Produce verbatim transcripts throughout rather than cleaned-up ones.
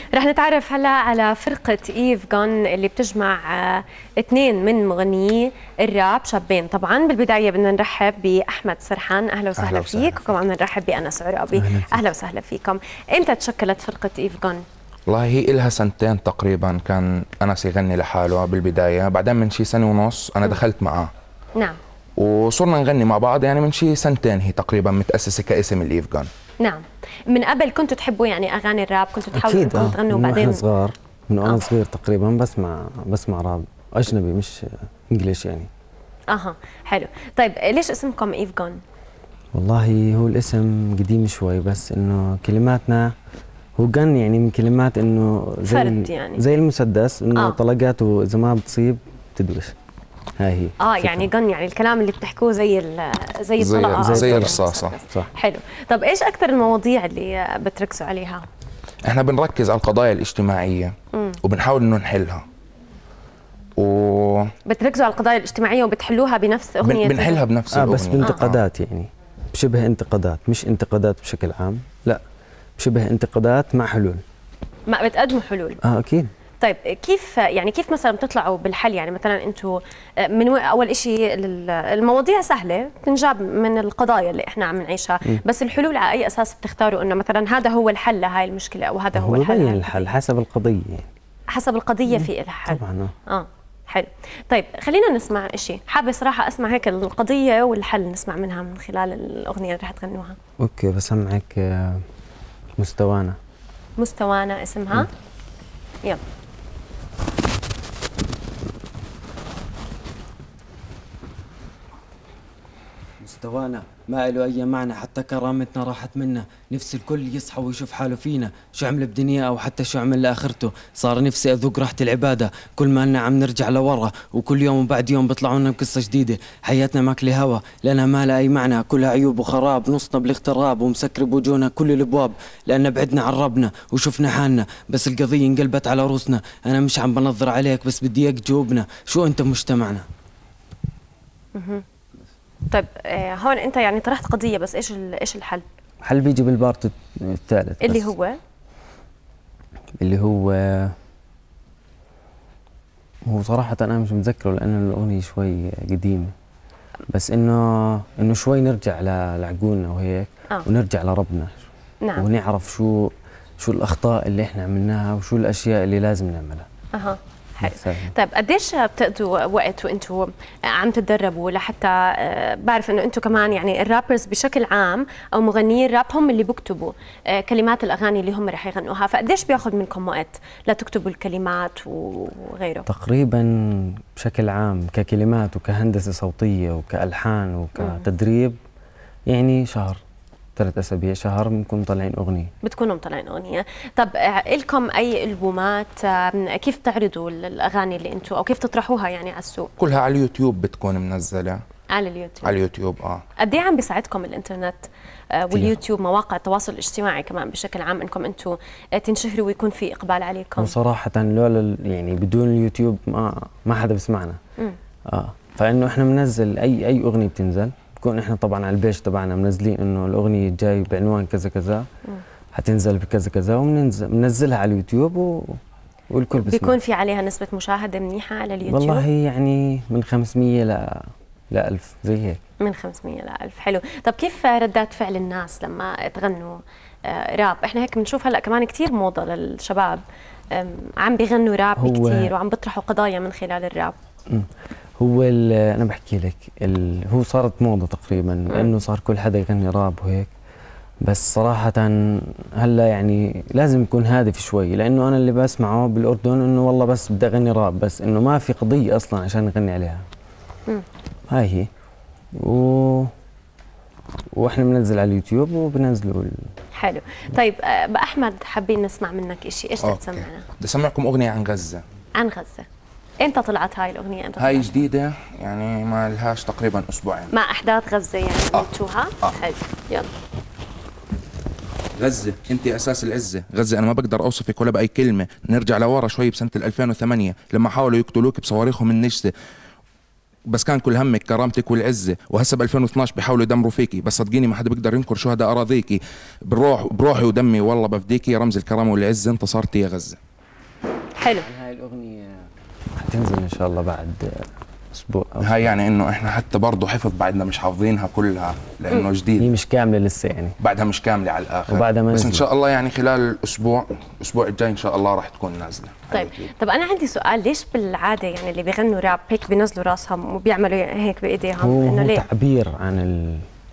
رح نتعرف هلا على فرقة إيف جون اللي بتجمع آه اثنين من مغنيي الراب شابين. طبعا بالبداية بدنا نرحب بأحمد سرحان، أهلا وسهلا, أهلا وسهلا فيك، وكمان نرحب بأنس عرابي، أهلا, أهلا وسهلا فيكم. إمتى تشكلت فرقة إيف جون؟ والله هي إلها سنتين تقريبا، كان أنس يغني لحاله بالبداية، بعدين من شي سنة ونص أنا م. دخلت معاه. نعم. وصرنا نغني مع بعض يعني من شي سنتين، هي تقريبا متأسسة كاسم الإيف جون. نعم. من قبل كنتوا تحبوا يعني اغاني الراب، كنتوا تحاولوا انكم آه. تغنوا من بعدين؟ من صغار، من وانا آه. صغير تقريبا بسمع بسمع راب اجنبي مش انجليش يعني. اها حلو. طيب ليش اسمكم إيف جون؟ والله هو الاسم قديم شوي، بس انه كلماتنا هو جن يعني من كلمات انه زي فرد يعني زي المسدس، انه آه. طلقاته اذا ما بتصيب تدوش. هاي هي اه فكرة. يعني جن يعني الكلام اللي بتحكوه زي زي الطلقه زي, زي الرصاصه. صح. حلو. طب ايش اكثر المواضيع اللي بتركزوا عليها؟ احنا بنركز على القضايا الاجتماعيه مم. وبنحاول انه نحلها. و بتركزوا على القضايا الاجتماعيه وبتحلوها بنفس اغنيه؟ بنحلها بنفس آه الاغنيه بس بانتقادات آه. يعني بشبه انتقادات، مش انتقادات بشكل عام، لا بشبه انتقادات مع حلول. ما بتقدموا حلول؟ اه اكيد. طيب كيف يعني كيف مثلا بتطلعوا بالحل؟ يعني مثلا انتم من اول شيء المواضيع سهله بتنجاب من القضايا اللي احنا عم نعيشها، بس الحلول على اي اساس بتختاروا انه مثلا هذا هو الحل لهي المشكله او هذا هو الحل؟ ببين الحل حسب القضيه يعني. حسب القضيه في الحل طبعا. اه حلو. طيب خلينا نسمع شيء، حابه صراحه اسمع هيك القضيه والحل نسمع منها من خلال الاغنيه اللي رح تغنوها. اوكي بسمعك مستوانا. مستوانا اسمها؟ يلا. مستوانا ما له أي معنى، حتى كرامتنا راحت منا، نفس الكل يصحى ويشوف حاله فينا، شو عمل بدنيا أو حتى شو عمل لآخرته، صار نفسي أذوق راحة العبادة، كل ما لنا عم نرجع لورا، وكل يوم وبعد يوم بيطلعوا لنا بقصة جديدة، حياتنا ماكلة هوا لأنها ما لها أي معنى، كلها عيوب وخراب، نصنا بالاغتراب ومسكر بوجونا كل الأبواب، لأن بعدنا عن ربنا وشفنا حالنا، بس القضية انقلبت على روسنا، أنا مش عم بنظر عليك بس بدي إياك تجاوبنا، شو أنت مجتمعنا؟ طيب آه هون انت يعني طرحت قضيه، بس ايش ايش الحل؟ الحل بيجي بالبارت الثالث اللي هو اللي هو هو صراحه انا مش متذكره لانه الاغنيه شوي قديمه، بس انه انه شوي نرجع لعقولنا وهيك آه. ونرجع لربنا. نعم. ونعرف شو شو الاخطاء اللي احنا عملناها وشو الاشياء اللي لازم نعملها. اها حلو. طيب قديش بتقضوا وقت وانتم عم تتدربوا لحتى بعرف انه انتم كمان يعني الرابرز بشكل عام او مغنيي الراب هم اللي بيكتبوا كلمات الاغاني اللي هم رح يغنوها، فقديش بياخذ منكم وقت لتكتبوا الكلمات وغيره؟ تقريبا بشكل عام ككلمات وكهندسه صوتيه وكالحان وكتدريب يعني شهر، ثلاث اسابيع، شهر بنكون طالعين اغنيه. بتكونوا مطلعين اغنيه. طب لكم اي البومات؟ كيف تعرضوا الاغاني اللي انتم او كيف تطرحوها يعني على السوق؟ كلها على اليوتيوب بتكون منزله. على اليوتيوب. على اليوتيوب اه. قد ايه عم بيساعدكم الانترنت واليوتيوب، مواقع التواصل الاجتماعي كمان بشكل عام، انكم انتم تنشهروا ويكون في اقبال عليكم؟ وصراحه لولا يعني بدون اليوتيوب ما ما حدا بيسمعنا. امم اه فانه احنا بننزل اي اي اغنيه بتنزل، بكون احنا طبعا على البيج تبعنا منزلين انه الاغنيه جاي بعنوان كذا كذا حتنزل بكذا كذا، وبننزلها على اليوتيوب و... والكل بيسمع. بيكون في عليها نسبه مشاهده منيحه على اليوتيوب؟ والله يعني من خمسمية ل ل ألف زي هيك. من خمسمية ل ألف. حلو. طب كيف ردات فعل الناس لما تغنوا راب؟ احنا هيك بنشوف هلا كمان كثير موضه للشباب عم بيغنوا راب كثير وعم بيطرحوا قضايا من خلال الراب. م. هو انا بحكي لك هو صارت موضه تقريبا، لانه صار كل حدا يغني راب وهيك، بس صراحه هلا يعني لازم يكون هادف شوي، لانه انا اللي بسمعه بالاردن انه والله بس بدي اغني راب، بس انه ما في قضيه اصلا عشان نغني عليها. امم هاي هي. و واحنا بننزل على اليوتيوب وبننزلوا ال... حلو. طيب باحمد حابين نسمع منك شيء، ايش بدك تسمعنا؟ بدي اسمعكم اغنيه عن غزه. عن غزه. امتى طلعت هاي الاغنيه؟ امتى هاي طلعت؟ جديده يعني ما لهاش تقريبا اسبوعين. مع احداث غزه يعني قلتوها؟ آه. حلو يلا. غزة انت اساس العزة، غزة انا ما بقدر اوصفك ولا باي كلمة، نرجع لورا شوي بسنة ألفين وثمانية لما حاولوا يقتلوك بصواريخهم النجسة، بس كان كل همك كرامتك والعزه، وهسه ب ألفين واثناشر بيحاولوا يدمروا فيكي، بس صدقيني ما حدا بيقدر ينكر شو هذا اراضيكي. بروح بروحي ودمي والله بفديكي، رمز الكرامه والعزه انتصرتي يا غزه. حلو. هاي الاغنيه حتنزل ان شاء الله بعد اسبوع. هاي يعني انه احنا حتى برضه حفظ بعدنا مش حافظينها كلها لانه جديد، هي مش كامله لسه يعني، بعدها مش كامله على الاخر، وبعدها ما بس ان نزلت. شاء الله يعني خلال الاسبوع الاسبوع الجاي ان شاء الله راح تكون نازله. طيب طب انا عندي سؤال، ليش بالعاده يعني اللي بيغنوا راب هيك بينزلوا راسهم وبيعملوا هيك بايديهم؟ هو, انه هو ليه؟ تعبير عن ال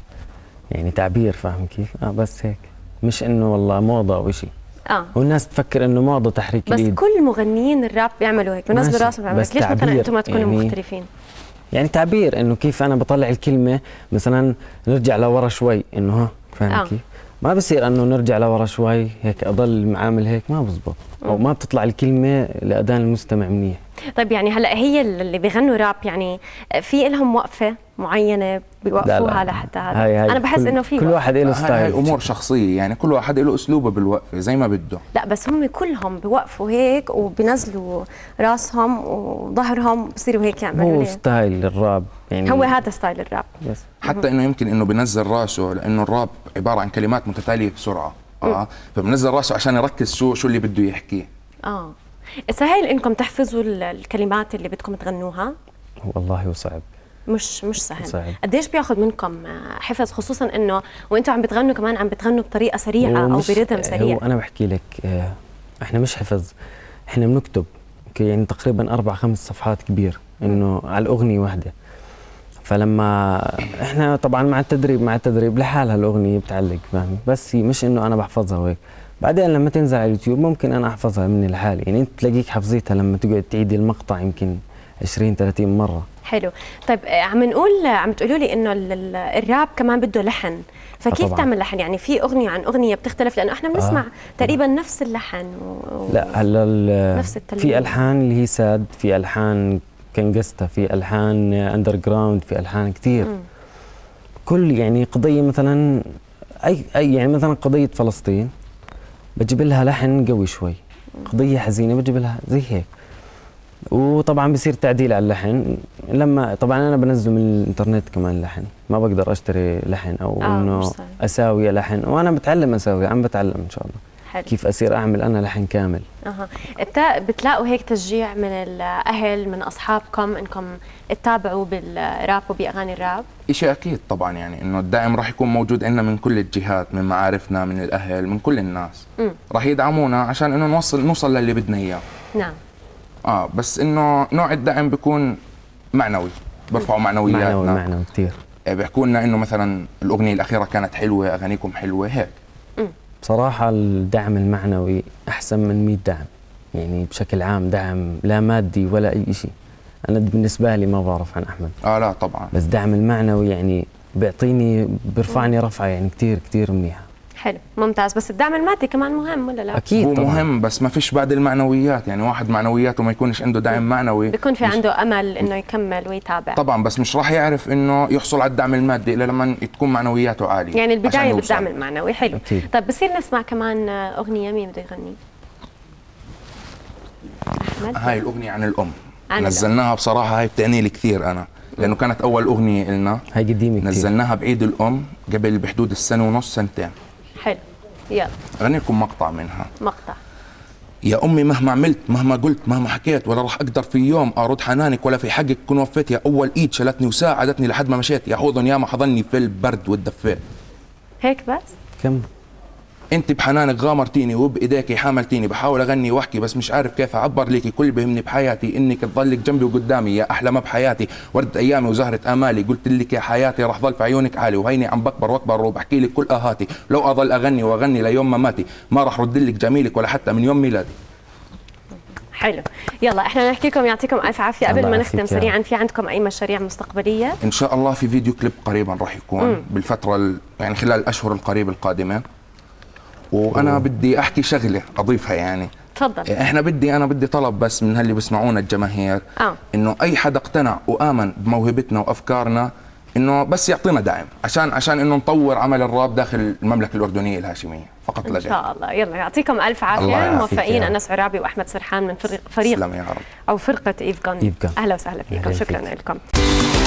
يعني تعبير، فاهم كيف؟ اه بس هيك، مش انه والله موضه او شيء. اه والناس تفكر انه موضه تحريك بس اليد. كل مغنيين الراب بيعملوا هيك، بينزلوا ماشي، راسهم بيعملوا بس هيك، ليش مثلا تعبير انتم ما تكونوا يعني مختلفين؟ يعني تعبير انه كيف انا بطلع الكلمه، مثلا نرجع لورا شوي انه ها، فاهم آه. كيف؟ ما بصير انه نرجع لورا شوي هيك اضل معامل هيك، ما بزبط، او ما بتطلع الكلمه لاذان المستمع منيح. طيب يعني هلا هي اللي بيغنوا راب يعني في لهم وقفه معينه بيوقفوها لحتى هذا؟ هاي هاي انا بحس انه في كل وقفة. واحد له هاي, ستايل. هاي امور شخصيه، يعني كل واحد له اسلوبه بالوقفه زي ما بده. لا بس هم كلهم بيوقفوا هيك وبينزلوا راسهم وظهرهم بصيروا هيك يعملوا. هو ليه؟ ستايل الراب يعني، هو هذا ستايل الراب. بس حتى انه يمكن انه بنزل راسه لانه الراب عباره عن كلمات متتاليه بسرعه، اه فبنزل راسه عشان يركز شو شو اللي بده يحكيه. اه سهل انكم تحفظوا ال- الكلمات اللي بدكم تغنوها؟ والله هو صعب، مش مش سهل. صعب. قديش بياخذ منكم حفظ، خصوصا انه وانتم عم بتغنوا كمان عم بتغنوا بطريقه سريعه او ومش- برتم سريع؟ هو انا بحكي لك، آه، احنا مش حفظ، احنا بنكتب اوكي، يعني تقريبا اربع خمس صفحات كبير انه على الاغنيه واحده. فلما احنا طبعا مع التدريب مع التدريب لحالها الاغنيه بتعلق، فاهم؟ بس هي مش انه انا بحفظها وهيك، بعدين لما تنزل على اليوتيوب ممكن انا احفظها مني لحالي، يعني انت تلاقيك حفظيتها لما تقعد تعيدي المقطع يمكن عشرين ثلاثين مره. حلو. طيب آه، عم نقول عم تقولوا لي انه ال- ال- الراب كمان بده لحن، فكيف طبعاً. تعمل لحن؟ يعني في اغنيه عن اغنيه بتختلف، لانه احنا بنسمع آه. تقريبا نفس اللحن و... لا هلا ال- نفس التلميذ. في الحان اللي هي ساد، في الحان كنجستا، في الحان اندر جراوند، في الحان كثير. كل يعني قضيه مثلا اي اي يعني مثلا قضيه فلسطين بجيب لها لحن قوي شوي، قضيه حزينه بجيب لها زي هيك، وطبعا بصير تعديل على اللحن. لما طبعا انا بنزل من الانترنت كمان لحن، ما بقدر اشتري لحن او آه، انه مش سهل. اساوي لحن، وانا بتعلم اساوي، عم بتعلم ان شاء الله حلو. كيف اصير اعمل انا لحن كامل. اها بتا- بتلاقوا هيك تشجيع من الاهل من اصحابكم انكم تتابعوا بالراب وباغاني الراب؟ شيء اكيد طبعا، يعني انه الدعم راح يكون موجود عندنا من كل الجهات، من معارفنا، من الاهل، من كل الناس. مم. راح يدعمونا عشان انه نوصل نوصل للي بدنا اياه. نعم. اه بس انه نوع الدعم بيكون معنوي، برفعوا معنوياتنا. معنوي معنوي كثير. بيحكوا لنا انه مثلا الاغنيه الاخيره كانت حلوه، اغانيكم حلوه هيك. بصراحة الدعم المعنوي أحسن من مئة دعم، يعني بشكل عام دعم لا مادي ولا أي شيء. أنا بالنسبة لي ما بعرف عن أحمد، اه لا طبعا. بس دعم المعنوي يعني بيعطيني بيرفعني رفعة يعني كثير كثير منيحة. حلو ممتاز. بس الدعم المادي كمان مهم ولا لا؟ أكيد هو طبعا. مهم، بس ما فيش بعد المعنويات، يعني واحد معنوياته ما يكونش عنده دعم معنوي بيكون في مش- عنده امل انه يكمل ويتابع. طبعا، بس مش راح يعرف انه يحصل على الدعم المادي الا لما تكون معنوياته عاليه. يعني عشان البدايه يوصل. بالدعم المعنوي. حلو. أكيد. طيب بصير نسمع كمان اغنيه، مين بده يغني؟ احمد. هاي الاغنيه عن الام، عن نزلناها بصراحه، هاي بتعني لي كثير انا، لانه كانت اول اغنيه لنا. هاي قديمة كثير. نزلناها بعيد الام قبل بحدود السنه ونص سنتين. حلو يلا اغني لكم مقطع منها. مقطع. يا امي مهما عملت مهما قلت مهما حكيت ولا راح اقدر في يوم ارد حنانك، ولا في حقك كن وفيت. يا اول ايد شلتني وساعدتني لحد ما مشيت، يا حوضن يا ما حضني في البرد والدفيت. هيك بس؟ كم؟ انت بحنانك غامرتيني وبايديك حاملتيني، بحاول اغني واحكي بس مش عارف كيف اعبر ليكي. كل اللي بيهمني بحياتي انك تضلك جنبي وقدامي، يا احلى ما بحياتي ورد ايامي وزهره امالي. قلت لك يا حياتي راح ضل في عيونك عالي، وهيني عم بكبر واكبر وبحكي لك كل اهاتي. لو اضل اغني واغني ليوم ما ماتي، ما راح رد لك جميلك ولا حتى من يوم ميلادي. حلو. يلا احنا نحكي لكم يعطيكم الف عافيه. قبل الله ما يعافيك نختم يا سريعا، في عندكم اي مشاريع مستقبليه؟ ان شاء الله في فيديو كليب قريبا راح يكون مم. بالفتره ال... يعني خلال الاشهر القريبه القادمه. وانا بدي احكي شغله اضيفها، يعني تفضل. احنا بدي انا بدي طلب بس من هاللي بيسمعونا الجماهير، اه انه اي حدا اقتنع وامن بموهبتنا وافكارنا انه بس يعطينا دعم عشان عشان انه نطور عمل الراب داخل المملكه الاردنيه الهاشميه فقط لا غير. ان شاء الله. يلا يعطيكم الف عافيه. موفقين انس عرابي واحمد سرحان من فريق يا رب. او فرقه ايف جان. اهلا وسهلا فيكم. شكرا لكم.